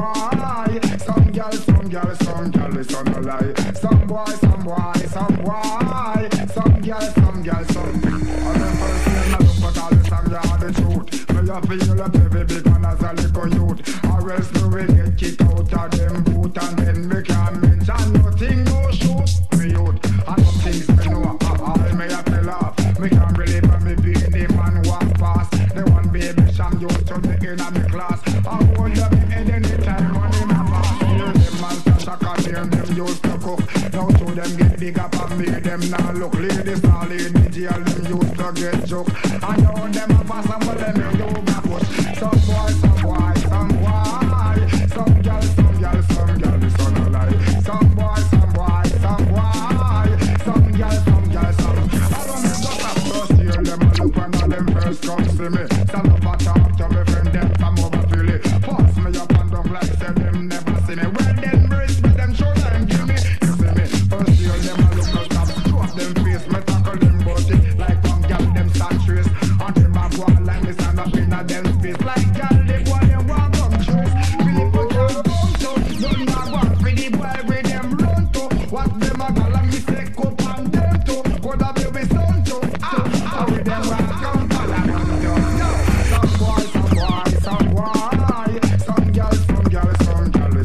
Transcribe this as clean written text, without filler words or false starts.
boy. Some girl, some girl, some girl, it's on a lie. Some boy, some boy, some boy. Some girl, some girl, some. On the first name I look but all the song you are the truth. Me a feel a baby big one as a little youth. Or else me will get kicked out of them boot and then me can't mention nothing, no shoot. Me youth, I know things me know. All me a tell off. Me can't believe me being the man walk past. The one baby sham used to me in a me class. I hold them head anytime on him a pass. Hear them man Sasha can hear them used to cook. Now to them get big up and me them now look. Ladies now lady jail them used to get joke. I know them a pass and well them in yoga push. Some boy, some boy, some boy. Some girl, some girl, some girl, it's on a lie. Some boy, some boy, some boy. Some girl, some girl, some. I don't know just a first year them a look and all them first come see me. Stand up and talk to me friend them from over Philly. Pass me up and down like say them never see me. Well them respect them show them give me. You see me, first year them a look and stop. Show up them face, me tackle them body. Like from girl them stand trace. And them a go on like me stand up in a them space. Like girl they go and them walk come trace. People can't come to. None a go on for the boy with them run to. What them a call and me say cup and them to. Coulda be with son to. How with them walk come Palamon to. No, some boy, some boy, some boy. Some girl, some girl, some girl,